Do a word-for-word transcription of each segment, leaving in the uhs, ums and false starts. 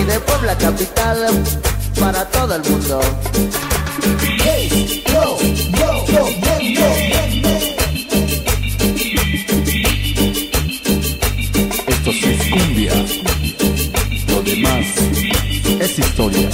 y de Puebla capital para todo el mundo. Hey, yo, yo, yo, yo, yo. Esto sí es cumbia, lo demás es historia.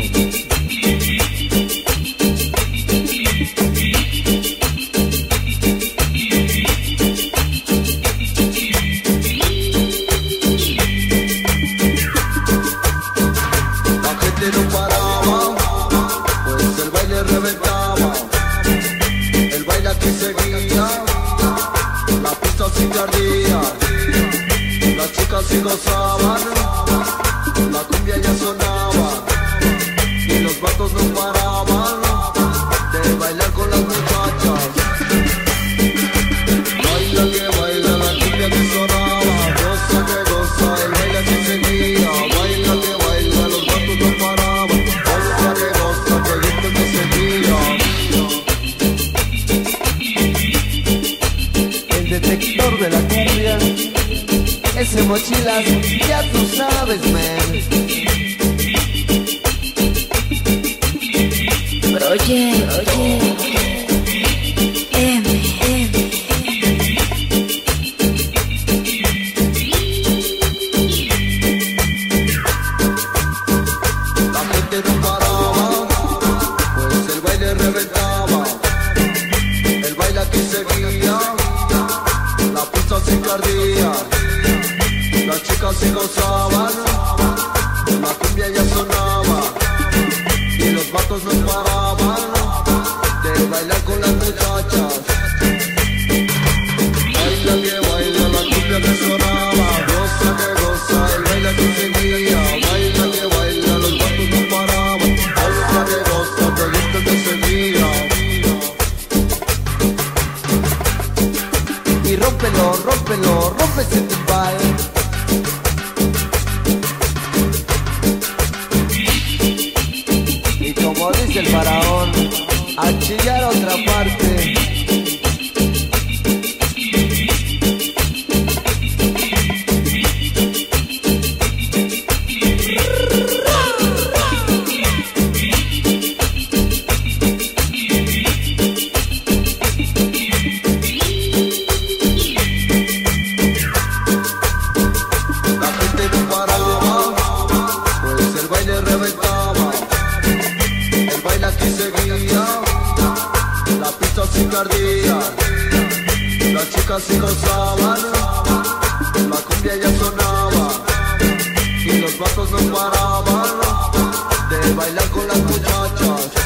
No paraba, pues el baile reventaba, el baile aquí seguía, la pista sí ardía, las chicas sí gozaban, la cumbia ya sonaba, y los vatos no paraban de bailar con las muchachas. Baila que baila la cumbia que sonaba, goza que goza, el baile aquí seguía, baila que baila, los vatos no paraban. El detector de la cumbia, ese mochilas, ya tú sabes, man. Pero oye, oye, M, M. La gente no paraba, pues el baile reventaba, el baile aquí seguía, la pista se ardía, las chicas se gozaban, la cumbia ya sonaba, y los vatos no paraban de bailar con las muchachas. Baila que baila la cumbia que sonaba, goza que goza, el baile aquí seguía, baila que baila, los vatos no paraban, goza que goza, que gusta que seguía. Y rómpelo, rómpelo, rompe ese timbal. Y como dice el faraón, a chillar a otra parte. Ardía, las chicas se gozaban, la cumbia ya sonaba, y los vatos no paraban de bailar con las muchachas.